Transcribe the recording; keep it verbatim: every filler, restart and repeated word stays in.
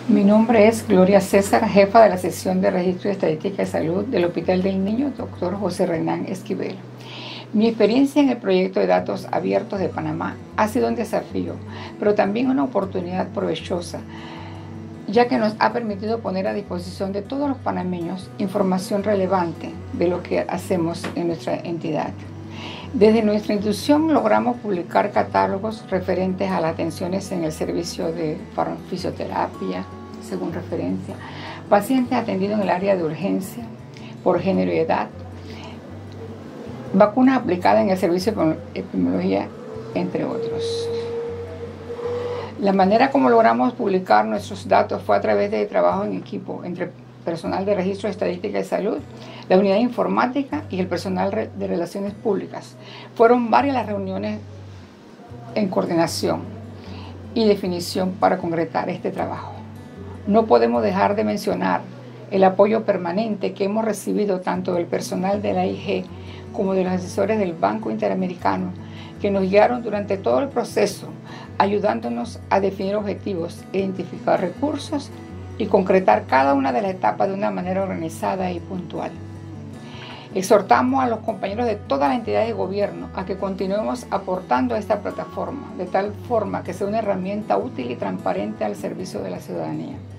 Mi nombre es Gloria César, jefa de la sección de Registro y Estadística de Salud del Hospital del Niño, doctor José Renán Esquivel. Mi experiencia en el proyecto de datos abiertos de Panamá ha sido un desafío, pero también una oportunidad provechosa, ya que nos ha permitido poner a disposición de todos los panameños información relevante de lo que hacemos en nuestra entidad. Desde nuestra institución logramos publicar catálogos referentes a las atenciones en el servicio de fisioterapia, según referencia, pacientes atendidos en el área de urgencia, por género y edad, vacunas aplicadas en el servicio de epidemiología, entre otros. La manera como logramos publicar nuestros datos fue a través de trabajo en equipo entre personal de Registro, Estadística y Salud, la unidad informática y el personal de Relaciones Públicas. Fueron varias las reuniones en coordinación y definición para concretar este trabajo. No podemos dejar de mencionar el apoyo permanente que hemos recibido tanto del personal de la I G como de los asesores del Banco Interamericano, que nos guiaron durante todo el proceso, ayudándonos a definir objetivos, identificar recursos y concretar cada una de las etapas de una manera organizada y puntual. Exhortamos a los compañeros de todas las entidades de gobierno a que continuemos aportando a esta plataforma, de tal forma que sea una herramienta útil y transparente al servicio de la ciudadanía.